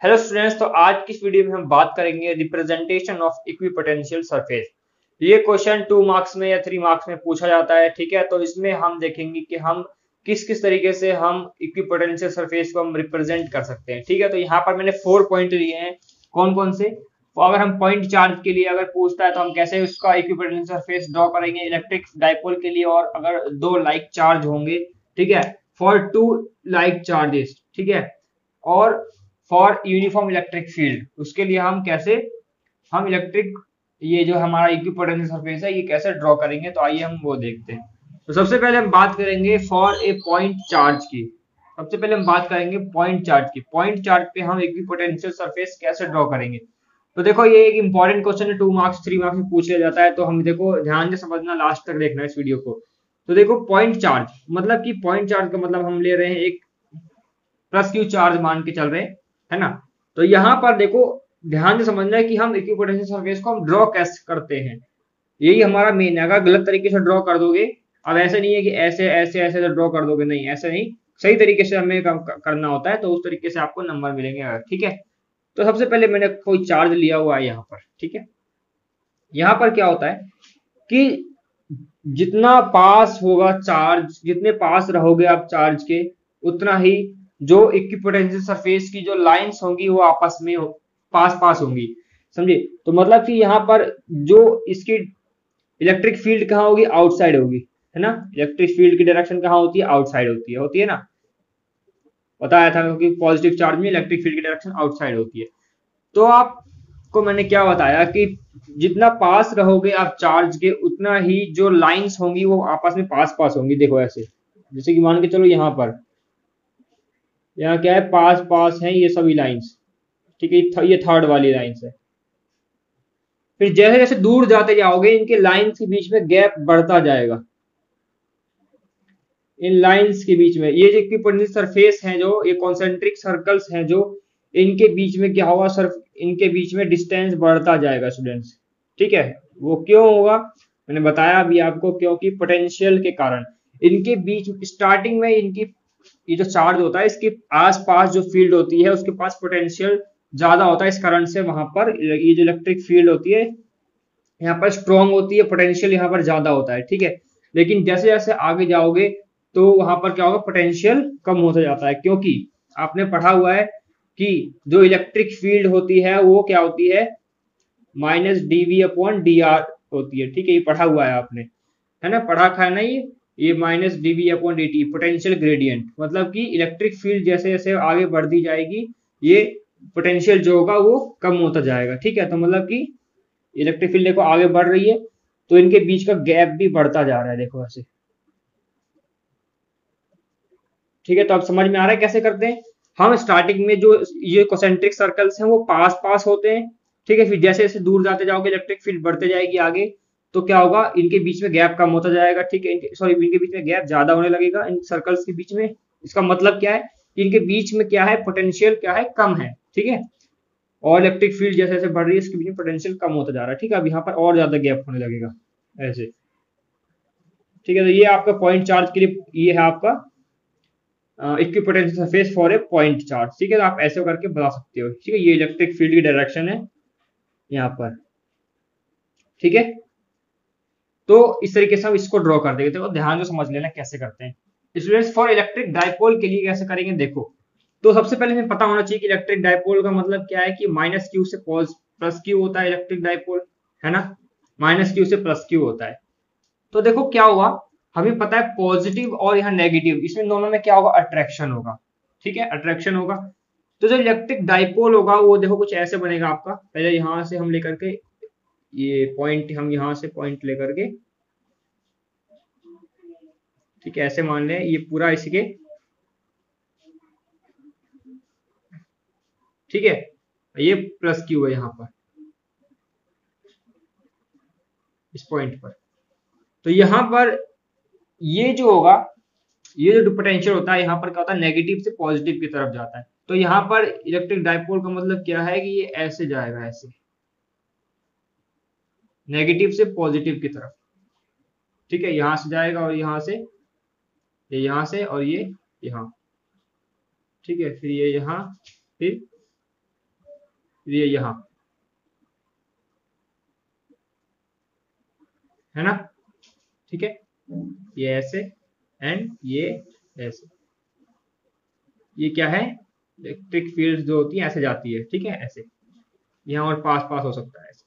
Hello students, तो आज की इस वीडियो में हम बात करेंगे रिप्रेजेंटेशन ऑफ इक्विपोटेंशियल सरफेस। ये क्वेश्चन 2 मार्क्स में या 3 मार्क्स में पूछा जाता है। ठीक है, तो इसमें हम देखेंगे कि हम किस किस तरीके से हम इक्विपोटेंशियल सरफेस को हम रिप्रेजेंट कर सकते हैं। ठीक है, तो यहाँ पर मैंने 4 पॉइंट लिए हैं। कौन कौन से? तो अगर हम पॉइंट चार्ज के लिए अगर पूछता है तो हम कैसे उसका इक्विपोटेंशियल सरफेस ड्रॉ करेंगे इलेक्ट्रिक डाइपोल के लिए, और अगर दो लाइक चार्ज होंगे, ठीक है, फॉर टू लाइक चार्जेस, ठीक है, और फॉर यूनिफॉर्म इलेक्ट्रिक फील्ड, उसके लिए हम कैसे हम इलेक्ट्रिक ये जो हमारा इक्विपोटेंशियल सरफेस है ये कैसे ड्रॉ करेंगे। तो आइए हम वो देखते हैं। तो सबसे पहले हम बात करेंगे फॉर ए पॉइंट चार्ज की। सबसे पहले हम बात करेंगे पॉइंट चार्ज की। पॉइंट चार्ज पे हम इक्विपोटेंशियल सरफेस कैसे ड्रॉ करेंगे। तो देखो, ये एक इंपॉर्टेंट क्वेश्चन है, 2 मार्क्स 3 मार्क्स में पूछ लिया जाता है, तो हम देखो ध्यान से समझना, लास्ट तक देखना इस वीडियो को। तो देखो, पॉइंट चार्ज मतलब कि पॉइंट चार्ज का मतलब हम ले रहे हैं एक प्लस क्यू चार्ज मान के चल रहे हैं, है ना। तो यहाँ पर देखो, ध्यान से समझना है कि हम इक्विपोटेंशियल सरफेस को हम ड्रॉ कैसे करते हैं। यही हमारा मेन है। अगर गलत तरीके से ड्रॉ कर दोगे, अब ऐसे नहीं है कि ऐसे ऐसे ऐसे ड्रॉ कर दोगे, नहीं, ऐसे नहीं, सही तरीके से हमें करना होता है, तो उस तरीके से आपको नंबर मिलेंगे। ठीक है, तो सबसे पहले मैंने कोई चार्ज लिया हुआ है यहाँ पर। ठीक है, यहाँ पर क्या होता है कि जितना पास होगा चार्ज, जितने पास रहोगे आप चार्ज के, उतना ही जो इक्विपोटेंशियल सरफेस की जो लाइंस होंगी वो आपस में पास पास होंगी। समझे? तो मतलब कि यहाँ पर जो इसकी इलेक्ट्रिक फील्ड कहाँ होगी? आउटसाइड होगी, है ना। इलेक्ट्रिक फील्ड की डायरेक्शन कहाँ होती है? आउटसाइड होती है ना। बताया था क्योंकि पॉजिटिव चार्ज में इलेक्ट्रिक फील्ड की डायरेक्शन आउटसाइड होती है। तो आपको मैंने क्या बताया कि जितना पास रहोगे आप चार्ज के, उतना ही जो लाइंस होंगी वो आपस में पास पास होंगी। देखो ऐसे, जैसे कि मान के चलो यहाँ पर, यहाँ क्या है, पास पास है ये सभी लाइंस। ठीक है, ये थर्ड वाली लाइंस है। फिर जैसे जैसे दूर जाते जाओगे इनके लाइंस के बीच में गैप बढ़ता जाएगा। इन लाइंस के बीच में ये जो इक्विपोटेंशियल सरफेस है, जो ये कॉन्सेंट्रिक सर्कल्स हैं, जो इनके बीच में क्या होगा, सर, इनके बीच में डिस्टेंस बढ़ता जाएगा स्टूडेंट्स। ठीक है, वो क्यों होगा मैंने बताया अभी आपको, क्योंकि पोटेंशियल के कारण। इनके बीच स्टार्टिंग में इनकी ये जो चार्ज होता है इसके आसपास जो फील्ड होती है उसके पास पोटेंशियल ज्यादा होता है, इस कारण से वहां पर ये जो इलेक्ट्रिक फील्ड होती है यहाँ पर स्ट्रॉन्ग होती है, पोटेंशियल यहाँ पर ज्यादा होता है। ठीक है, लेकिन जैसे जैसे आगे जाओगे तो वहां पर क्या होगा, पोटेंशियल कम होता जाता है, क्योंकि आपने पढ़ा हुआ है कि जो इलेक्ट्रिक फील्ड होती है वो क्या होती है, minus dV upon d r होती है। ठीक है, ये पढ़ा हुआ है आपने, है ना, पढ़ा खा है ना ये minus dV upon d t, potential gradient. मतलब कि इलेक्ट्रिक फील्ड जैसे जैसे आगे बढ़ती जाएगी, ये पोटेंशियल जो होगा वो कम होता जाएगा। ठीक है, तो मतलब कि इलेक्ट्रिक फील्ड देखो आगे बढ़ रही है, तो इनके बीच का गैप भी बढ़ता जा रहा है, देखो ऐसे। ठीक है, तो अब समझ में आ रहा है कैसे करते हैं हम। स्टार्टिंग में जो ये कॉन्सेंट्रिक सर्कल्स हैं वो पास पास होते हैं। ठीक है, फिर जैसे जैसे दूर जाते जाओगे इलेक्ट्रिक फील्ड बढ़ते जाएगी आगे, तो क्या होगा, इनके बीच में गैप कम होता जाएगा। ठीक है, सॉरी, इनके बीच में गैप ज्यादा होने लगेगा इन सर्कल्स के बीच में। इसका मतलब क्या है, इनके बीच में क्या है, पोटेंशियल क्या है, कम है। ठीक है, और इलेक्ट्रिक फील्ड जैसे जैसे बढ़ रही है इसके बीच में पोटेंशियल कम होता जा रहा है। ठीक है, अब यहाँ पर और ज्यादा गैप होने लगेगा ऐसे। ठीक है, तो ये आपका पॉइंट चार्ज के लिए ये है आपका equipotential surface for a point charge. ठीक है, तो आप ऐसे करके बता सकते हो। ठीक है, ये इलेक्ट्रिक फील्ड की डायरेक्शन है यहाँ पर। ठीक है, तो इस तरीके से हम इसको ड्रॉ कर देंगे। तो ध्यान से समझ लेना कैसे करते हैं। स्टूडेंट्स, फॉर इलेक्ट्रिक डाइपोल के लिए कैसे करेंगे देखो। तो सबसे पहले हमें पता होना चाहिए कि इलेक्ट्रिक डाइपोल का मतलब क्या है, कि माइनस क्यू से प्लस क्यू होता है इलेक्ट्रिक डाइपोल, है ना। माइनस क्यू से प्लस क्यू होता है। तो देखो क्या हुआ, हमें पता है पॉजिटिव और यहाँ नेगेटिव, इसमें दोनों में क्या होगा, अट्रैक्शन होगा। ठीक है, अट्रैक्शन होगा। तो जो इलेक्ट्रिक डाइपोल होगा वो देखो कुछ ऐसे बनेगा आपका। पहले यहां से हम लेकर के ये पॉइंट, हम यहां से पॉइंट लेकर के, ठीक है, ऐसे मान लें ये पूरा इसके, ठीक है, ये प्लस क्यू है यहाँ पर इस पॉइंट पर। तो यहाँ पर ये जो होगा, ये जो पोटेंशियल होता है यहाँ पर क्या होता है, नेगेटिव से पॉजिटिव की तरफ जाता है। तो यहाँ पर इलेक्ट्रिक डाइपोल का मतलब क्या है कि ये ऐसे जाएगा, ऐसे नेगेटिव से पॉजिटिव की तरफ। ठीक है, यहां से जाएगा और यहां से, ये यहां से और ये यहाँ। ठीक है, फिर ये यहाँ, फिर ये यहाँ, है ना, ठीक है, ये ऐसे एंड ये ऐसे, ये क्या है, इलेक्ट्रिक फील्ड जो होती है ऐसे जाती है, ठीक है, ऐसे यहाँ और पास पास हो सकता है ऐसे,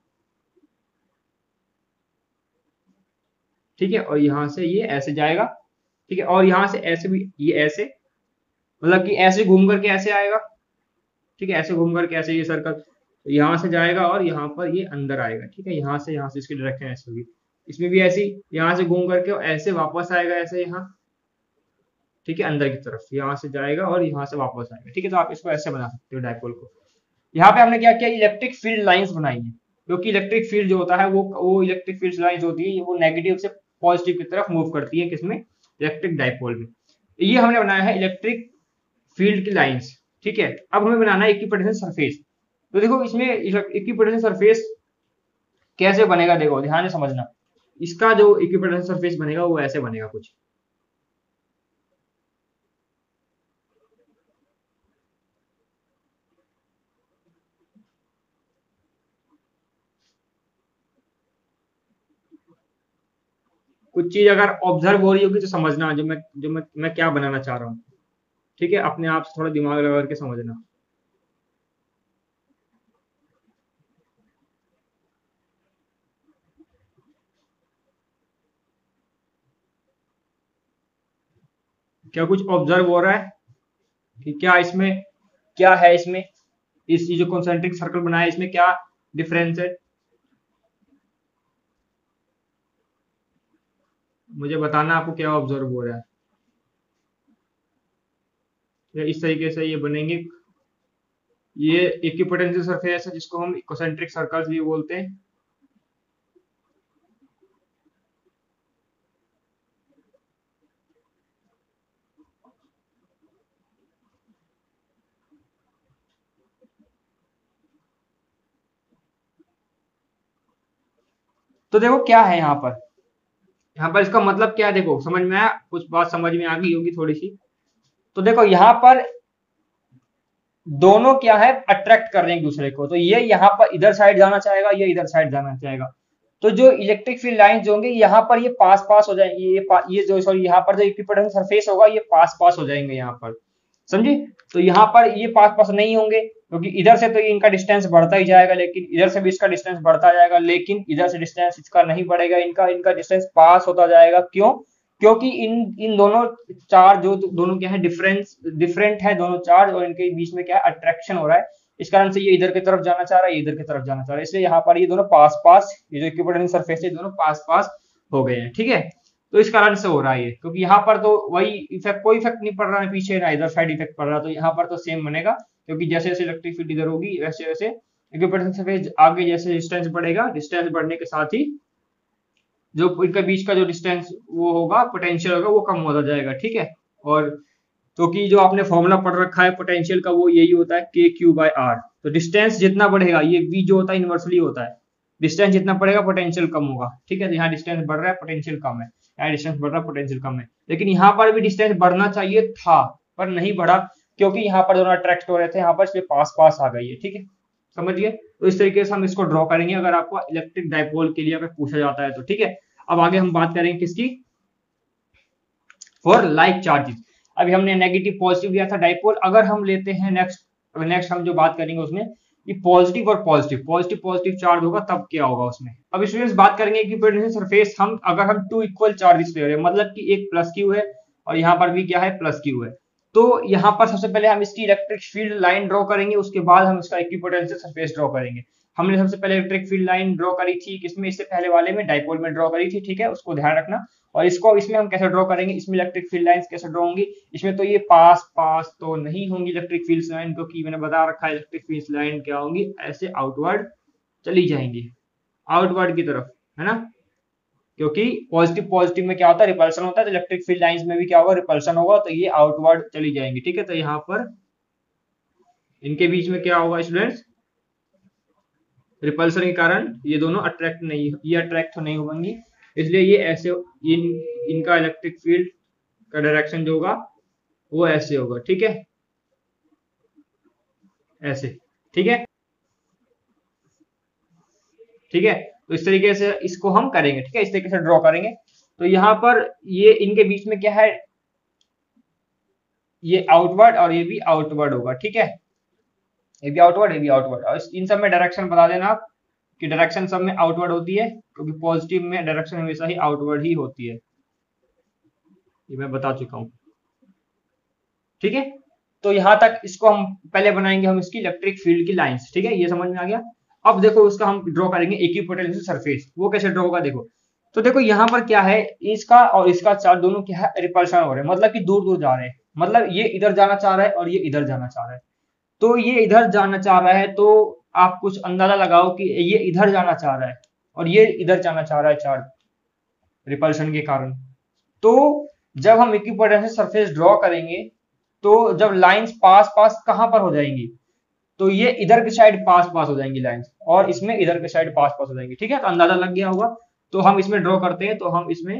ठीक है, और यहाँ से ये ऐसे जाएगा, ठीक है, और यहाँ से ऐसे भी ये ऐसे, मतलब कि ऐसे घूम करके ऐसे आएगा, ठीक है, ऐसे घूम करके ऐसे ये सर्कल, तो यहाँ से जाएगा और यहाँ पर ये अंदर आएगा, ठीक है, यहाँ से इसकी डायरेक्शन ऐसे होगी, इसमें भी ऐसी, यहाँ से घूम करके और ऐसे वापस आएगा ऐसे यहाँ, ठीक है, अंदर की तरफ यहाँ से जाएगा और यहाँ से वापस आएगा, ठीक है, तो आप इसको ऐसे बना सकते हो डायपोल को। यहाँ पे हमने क्या किया, इलेक्ट्रिक फील्ड लाइंस बनाई है, क्योंकि इलेक्ट्रिक फील्ड जो होता है वो इलेक्ट्रिक फील्ड लाइंस होती है वो नेगेटिव से पॉजिटिव की तरफ मूव करती है, किसमें, इलेक्ट्रिक डायपोल में। ये हमने बनाया है इलेक्ट्रिक फील्ड की लाइंस, ठीक है। अब हमें बनाना है इक्विपोटेंशियल सरफेस। तो देखो इसमें इक्विपोटेंशियल सरफेस कैसे बनेगा, देखो ध्यान से समझना, इसका जो इक्विपोटेंशियल सरफेस बनेगा वो ऐसे बनेगा कुछ, कुछ चीज अगर ऑब्जर्व हो रही होगी तो समझना, मैं क्या बनाना चाह रहा हूँ, ठीक है, अपने आप से थोड़ा दिमाग लगा करके समझना। क्या कुछ ऑब्जर्व हो रहा है कि क्या इसमें, क्या है इसमें, इस जो कॉन्सेंट्रिक सर्कल बनाया है इसमें क्या डिफरेंस है, मुझे बताना आपको क्या ऑब्जर्व हो रहा है। इस तरीके से ये बनेंगे, ये इक्विपोटेंशियल सरफेस है जिसको हम कॉन्सेंट्रिक सर्कल्स भी बोलते हैं। तो देखो क्या है यहाँ पर इसका मतलब क्या है, देखो समझ में आया, कुछ बात समझ में आ गई होगी थोड़ी सी। तो देखो यहाँ पर दोनों क्या है, अट्रैक्ट कर रहे हैं एक दूसरे को, तो ये यहाँ पर इधर साइड जाना चाहेगा, ये इधर साइड जाना चाहेगा, तो जो इलेक्ट्रिक फील्ड लाइंस होंगे यहाँ पर ये पास पास हो जाएंगे, ये जो सॉरी यहाँ पर जो इक्विपोटेंशियल सरफेस होगा ये पास पास हो जाएंगे यहाँ पर, समझे। तो यहाँ पर ये पास पास नहीं होंगे क्योंकि इधर से तो ये इनका डिस्टेंस बढ़ता ही जाएगा, लेकिन इधर से भी इसका डिस्टेंस बढ़ता जाएगा, लेकिन इधर से डिस्टेंस इसका नहीं बढ़ेगा, इनका इनका डिस्टेंस पास होता जाएगा, क्यों, क्योंकि इन इन दोनों चार्ज जो दोनों क्या है, डिफरेंट है दोनों चार्ज, और इनके बीच में क्या है, अट्रैक्शन हो रहा है, इस कारण से ये इधर की तरफ जाना चाह रहा है, ये इधर की तरफ जाना चाह रहा है, इसलिए यहाँ पर ये दोनों पास पास, ये जो इक्विपोटेंशियल सरफेस है दोनों पास पास हो गए हैं, ठीक है। तो इस कारण से हो रहा है ये, क्योंकि यहाँ पर तो वही इफेक्ट, कोई इफेक्ट नहीं पड़ रहा है पीछे, ना इधर साइड इफेक्ट पड़ रहा है, तो यहाँ पर तो सेम बनेगा, क्योंकि जैसे जैसे इलेक्ट्रिक फील्ड इधर होगी वैसे वैसे इक्विपोटेंशियल सरफेस आगे जैसे डिस्टेंस बढ़ेगा, डिस्टेंस बढ़ने के साथ ही जो इनके बीच का जो डिस्टेंस वो होगा, पोटेंशियल होगा, वो कम होता जाएगा, ठीक है। और क्योंकि जो आपने फॉर्मूला पढ़ रखा है पोटेंशियल का वो यही होता है के क्यू बाय आर, तो डिस्टेंस जितना बढ़ेगा, ये v जो होता है इनवर्सली होता है, डिस्टेंस जितना बढ़ेगा पोटेंशियल कम होगा, ठीक है, तो यहाँ डिस्टेंस बढ़ रहा है पोटेंशियल कम है, यहाँ डिस्टेंस बढ़ रहा है पोटेंशियल कम है, लेकिन यहाँ पर भी डिस्टेंस बढ़ना चाहिए था पर नहीं बढ़ा, क्योंकि यहाँ पर दोनों अट्रैक्ट हो रहे थे, यहाँ पर इसलिए पास पास आ गई है, ठीक है, समझ गए। तो इस तरीके से हम इसको ड्रॉ करेंगे अगर आपको इलेक्ट्रिक डायपोल के लिए अगर पूछा जाता है तो, ठीक है। अब आगे हम बात करेंगे किसकी, फॉर लाइक चार्जेस। अभी हमने नेगेटिव पॉजिटिव लिया था डायपोल, अगर हम लेते हैं नेक्स्ट हम जो बात करेंगे उसमें ये पॉजिटिव और पॉजिटिव पॉजिटिव पॉजिटिव चार्ज होगा तब क्या होगा उसमें। अब स्टूडेंट्स बात करेंगे कि पोटेंशियल सरफेस हम अगर हम टू इक्वल चार्जेस ले रहे हैं, मतलब कि एक प्लस क्यू है और यहाँ पर भी क्या है, प्लस क्यू है, तो यहाँ पर सबसे पहले हम इसकी इलेक्ट्रिक फील्ड लाइन ड्रॉ करेंगे, उसके बाद हम इसका इक्विपोटेंशियल सरफेस ड्रॉ करेंगे। हमने सबसे पहले इलेक्ट्रिक फील्ड लाइन ड्रॉ करी थी किसमें, इससे पहले वाले में डायपोल में ड्रॉ करी थी, ठीक है, उसको ध्यान रखना। और इसको इसमें हम कैसे ड्रॉ करेंगे, इसमें इलेक्ट्रिक फील्ड लाइंस कैसे ड्रॉ होंगी, इसमें तो ये पास पास तो नहीं होंगी इलेक्ट्रिक फील्ड लाइन, क्योंकि मैंने बता रखा है इलेक्ट्रिक फील्ड लाइन क्या होंगी, ऐसे आउटवर्ड चली जाएंगी, आउटवर्ड की तरफ, है ना, क्योंकि पॉजिटिव पॉजिटिव में क्या होता है, रिपल्सन होता है, तो इलेक्ट्रिक फील्ड लाइंस में भी क्या होगा, रिपल्सन होगा, तो ये आउटवर्ड चली जाएंगी, ठीक है। तो यहाँ पर इनके बीच में क्या होगा स्टूडेंट्स, रिपल्सन के कारण ये दोनों अट्रैक्ट नहीं, ये अट्रैक्ट तो नहीं होंगी, इसलिए ये ऐसे इनका इलेक्ट्रिक फील्ड का डायरेक्शन जो होगा वो ऐसे होगा, ठीक है, ऐसे, ठीक है। ठीक है। तो इस तरीके से इसको हम करेंगे, ठीक है, इस तरीके से ड्रॉ करेंगे। तो यहाँ पर ये इनके बीच में क्या है, ये आउटवर्ड और ये भी आउटवर्ड होगा, ठीक है, ये भी आउटवर्ड, ये भी आउटवर्ड। और इन सब में डायरेक्शन बता देना आप कि डायरेक्शन सब में आउटवर्ड होती है, क्योंकि पॉजिटिव में डायरेक्शन हमेशा ही आउटवर्ड ही होती है, ये मैं बता चुका हूं, ठीक है। तो यहां तक इसको हम पहले बनाएंगे, हम इसकी इलेक्ट्रिक फील्ड की लाइंस, ठीक है, ये समझ में आ गया। अब देखो उसका हम ड्रॉ करेंगे इक्विपोटेंशियल सरफेस, वो कैसे ड्रॉ होगा देखो। तो देखो यहाँ पर क्या है, इसका और इसका चार्ज दोनों क्या है, रिपल्शन हो रहे हैं, मतलब कि दूर दूर जा रहे हैं, मतलब ये इधर जाना चाह रहा है और ये इधर जाना चाह रहा है। तो ये इधर जाना चाह रहा है, तो आप कुछ अंदाजा लगाओ कि ये इधर जाना चाह रहा है और ये इधर जाना चाह रहा है चार्ज रिपल्शन के कारण। तो जब हम इक्विपोटेंशियल सरफेस ड्रॉ करेंगे, तो जब लाइंस पास पास कहां पर हो जाएंगी, तो ये इधर की साइड पास पास हो जाएंगी लाइंस, और इसमें इधर की साइड पास पास हो जाएंगी, ठीक है। तो अंदाजा लग गया होगा। तो हम इसमें ड्रॉ करते हैं, तो हम इसमें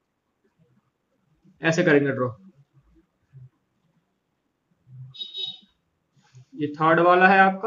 ऐसे करेंगे ड्रॉ। ये थर्ड वाला है आपका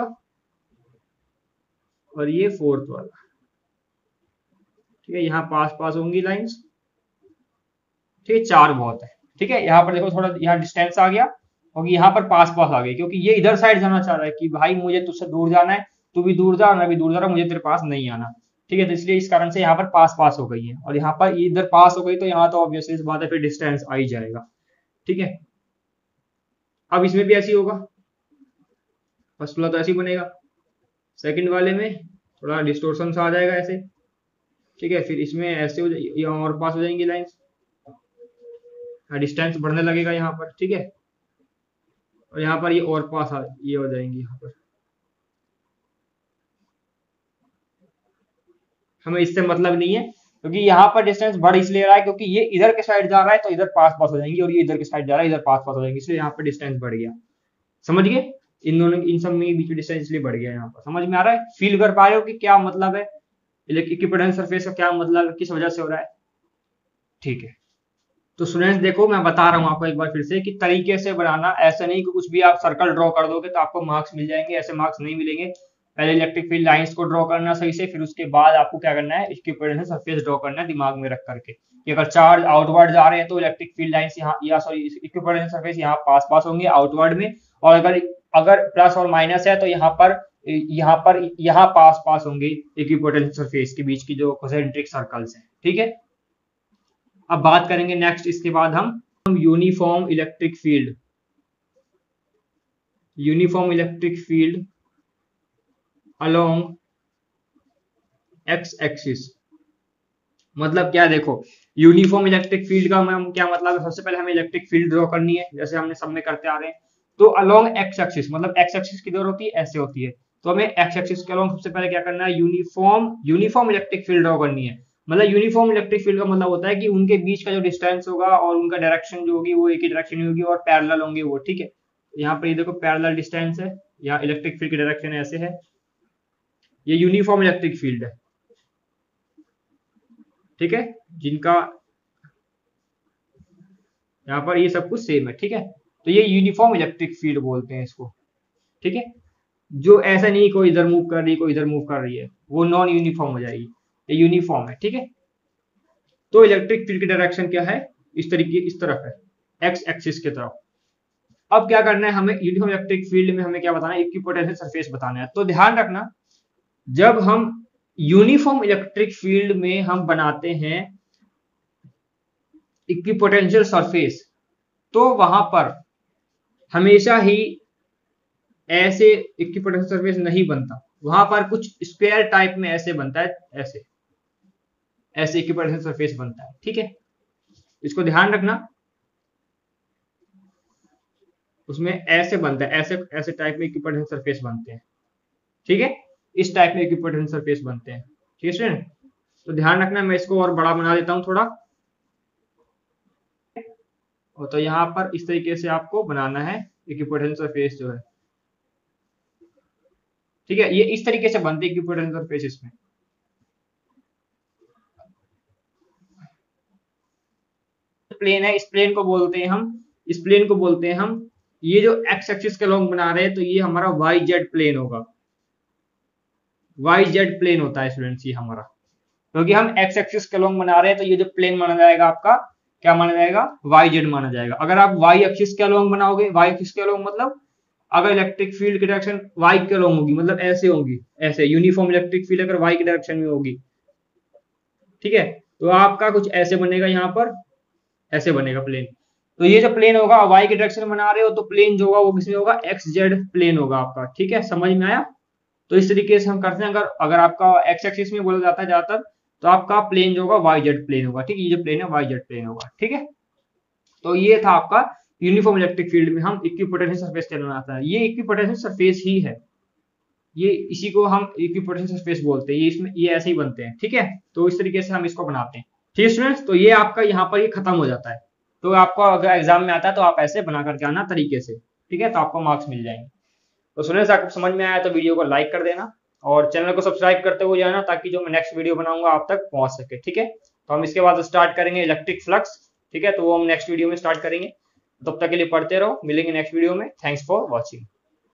और ये फोर्थ वाला, ठीक है, यहाँ पास पास होंगी लाइंस, ठीक है, चार बहुत है, ठीक है। यहाँ पर देखो थोड़ा यहाँ डिस्टेंस आ गया, क्योंकि यहाँ पर पास पास आ गई, क्योंकि ये इधर साइड जाना चाह रहा है कि भाई मुझे तुझसे दूर जाना है, तू भी दूर जा, मैं भी दूर जा रहा हूँ, मुझे तेरे पास नहीं आना, ठीक है। तो इसलिए इस कारण से यहाँ पर पास पास हो गई है, और यहाँ पर इधर पास हो गई, तो यहाँ तो ऑब्वियसली इस बात है, फिर डिस्टेंस आ ही जाएगा, ठीक है। अब इसमें भी ऐसी होगा, फर्स्ट वाला तो ऐसे ही बनेगा, सेकंड वाले में थोड़ा डिस्टोर्शन सा आ जाएगा ऐसे, ठीक है। फिर इसमें ऐसे हो जाएगी, यहाँ और पास हो जाएंगी लाइंस, डिस्टेंस बढ़ने लगेगा यहाँ पर, ठीक है। और यहाँ पर ये और पास ये हो जाएंगी यहाँ पर। हमें इससे मतलब नहीं है, क्योंकि यहाँ पर डिस्टेंस बढ़ इसलिए रहा है क्योंकि ये इधर के साइड जा रहा है, तो इधर पास पास हो जाएंगी, और ये इधर के साइड जा रहा है, इधर पास पास हो जाएंगी, इसलिए यहाँ पर डिस्टेंस बढ़ गया। समझ गए, इन दोनों इन सब में बीच में डिस्टेंस इसलिए बढ़ गया। यहाँ पर समझ में आ रहा है, फील कर पा रहे हो कि क्या मतलब है, इक्विपोटेंशियल सरफेस का क्या मतलब है, किस वजह से हो रहा है, ठीक है। तो स्टूडेंट्स देखो, मैं बता रहा हूँ आपको एक बार फिर से कि तरीके से बनाना, ऐसा नहीं कि कुछ भी आप सर्कल ड्रॉ कर दोगे तो आपको मार्क्स मिल जाएंगे, ऐसे मार्क्स नहीं मिलेंगे। पहले इलेक्ट्रिक फील्ड लाइंस को ड्रॉ करना सही से, फिर उसके बाद आपको क्या करना है, इक्विपोटेंशियल सरफेस ड्रॉ करना है, दिमाग में रख करके कि अगर चार्ज आउटवर्ड जा रहे हैं तो इलेक्ट्रिक फील्ड लाइंस यहाँ, या सॉरी इक्विपोटेंशियल सरफेस यहाँ पास पास होंगे आउटवर्ड में, और अगर अगर प्लस और माइनस है तो यहाँ पास पास होंगे इक्विपोटेंशियल सरफेस के बीच की जो कॉन्सेंट्रिक सर्कल्स हैं, ठीक है। अब बात करेंगे नेक्स्ट, इसके बाद हम uniform electric field, uniform electric field along x axis. मतलब क्या, देखो यूनिफॉर्म इलेक्ट्रिक फील्ड का हम क्या मतलब है, सबसे पहले हमें इलेक्ट्रिक फील्ड ड्रॉ करनी है, जैसे हमने सब में करते आ रहे हैं। तो अलोंग एक्स एक्सिस, मतलब एक्स एक्सिस किधर होती है, ऐसे होती है, तो हमें एक्स एक्सिस के अलोंग सबसे पहले क्या करना है, यूनिफॉर्म इलेक्ट्रिक फील्ड ड्रॉ करनी है। मतलब यूनिफॉर्म इलेक्ट्रिक फील्ड का मतलब होता है कि उनके बीच का जो डिस्टेंस होगा और उनका डायरेक्शन जो होगी वो एक ही डायरेक्शन होगी और पैरेलल होंगे वो, ठीक है। यहाँ पर ये देखो पैरेलल डिस्टेंस है, यहाँ इलेक्ट्रिक फील्ड की डायरेक्शन ऐसे है, ये यूनिफॉर्म इलेक्ट्रिक फील्ड है, ठीक है, जिनका यहाँ पर ये सब कुछ सेम है, ठीक है। तो ये यूनिफॉर्म इलेक्ट्रिक फील्ड बोलते हैं इसको, ठीक है। जो ऐसा नहीं कोई इधर मूव कर रही है कोई इधर मूव कर रही है, वो नॉन यूनिफॉर्म हो जाएगी, ये यूनिफॉर्म है, ठीक है। तो इलेक्ट्रिक फील्ड की डायरेक्शन क्या है, इस तरीके, इस तरफ है, एक्स एक्सिस की तरफ। अब क्या करना है हमें, यूनिफॉर्म इलेक्ट्रिक फील्ड में हमें क्या बताना है, इक्विपोटेंशियल सरफेस बताना है। तो ध्यान रखना, जब हम यूनिफॉर्म इलेक्ट्रिक फील्ड में हम बनाते हैं इक्विपोटेंशियल सरफेस, तो वहां पर हमेशा ही ऐसे इक्विपोटेंशियल सरफेस नहीं बनता, वहां पर कुछ स्क्वायर टाइप में ऐसे बनता है, ऐसे ऐसे इक्विपोटेंशियल सरफेस बनता है, ठीक है। इसको ध्यान रखना, उसमें ऐसे बनता है, ऐसे ऐसे टाइप में इक्विपोटेंशियल सरफेस बनते हैं, ठीक है, इस टाइप में इक्विपोटेंशियल सरफेस बनते हैं, ठीक है स्टूडेंट। तो ध्यान रखना, मैं इसको और बड़ा बना देता हूं थोड़ा, और तो यहाँ पर इस तरीके से आपको बनाना है इक्विपोटेंशियल सरफेस जो है, ठीक है। ये इस तरीके से बनते हैं इक्विपोटेंशियल सरफेस, इसमें प्लेन है, इस प्लेन को बोलते हैं हम, इस प्लेन को बोलते हैं हम, ये जो एक्स एक्सिस के लॉन्ग बना रहे हैं तो ये हमारा वाई जेड प्लेन होगा, वाई जेड प्लेन होता है स्टूडेंट्स ये हमारा, क्योंकि हम एक्स एक्सिस के अलोंग बना रहे हैं, तो ये जो प्लेन माना जाएगा आपका क्या माना जाएगा, वाई जेड माना जाएगा। अगर आप वाई एक्सिस के अलोंग बनाओगे, वाई एक्सिस के अलोंग मतलब अगर इलेक्ट्रिक फील्ड की डायरेक्शन वाई के अलोंग होगी, मतलब ऐसे होगी, ऐसे यूनिफॉर्म इलेक्ट्रिक फील्ड अगर वाई की डायरेक्शन में होगी, ठीक है, तो आपका कुछ ऐसे बनेगा, यहाँ पर ऐसे बनेगा प्लेन। तो ये जो प्लेन होगा वाई की डायरेक्शन में बना रहे हो, तो प्लेन जो होगा वो किसमें होगा, एक्स जेड प्लेन होगा आपका, ठीक है, समझ में आया। तो इस तरीके से हम करते हैं, अगर अगर आपका एक्स एक्सिस में बोला जाता है ज्यादातर, तो आपका प्लेन जो होगा वाई जेड प्लेन होगा, ठीक है, ये जो प्लेन है वाई जेड प्लेन होगा, ठीक है। तो ये था आपका यूनिफॉर्म इलेक्ट्रिक फील्ड में हम इक्विपोटेंशियल सरफेस कैसे बनाता है। ये इक्विपोटेंशियल सरफेस ही है, ये इसी को हम इक्विपोटेंशियल सरफेस बोलते हैं, ये इसमें ये ऐसे ही बनते हैं, ठीक है। तो इस तरीके से हम इसको बनाते हैं, ठीक है स्टूडेंट्स। तो ये आपका यहाँ पर ये खत्म हो जाता है। तो आपको अगर एग्जाम में आता है तो आप ऐसे बना करके आना तरीके से, ठीक है, तो आपको मार्क्स मिल जाएंगे। तो स्टूडेंट्स आपको समझ में आया तो वीडियो को लाइक कर देना और चैनल को सब्सक्राइब करते हुए जाना, ताकि जो मैं नेक्स्ट वीडियो बनाऊंगा आप तक पहुंच सके, ठीक है। तो हम इसके बाद स्टार्ट करेंगे इलेक्ट्रिक फ्लक्स, ठीक है, तो वो हम नेक्स्ट वीडियो में स्टार्ट करेंगे। तब तक के लिए पढ़ते रहो, मिलेंगे नेक्स्ट वीडियो में। Thanks for watching.